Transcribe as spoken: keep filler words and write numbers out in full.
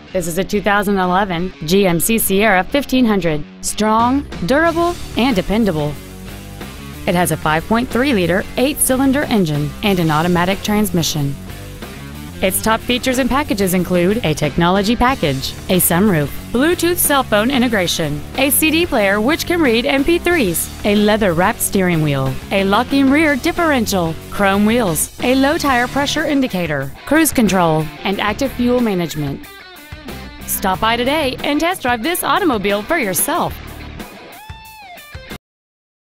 This is a two thousand eleven G M C Sierra fifteen hundred. Strong, durable, and dependable. It has a five point three liter eight-cylinder engine and an automatic transmission. Its top features and packages include a technology package, a sunroof, Bluetooth cell phone integration, a C D player which can read M P threes, a leather-wrapped steering wheel, a locking rear differential, chrome wheels, a low tire pressure indicator, cruise control, and active fuel management. Stop by today and test drive this automobile for yourself.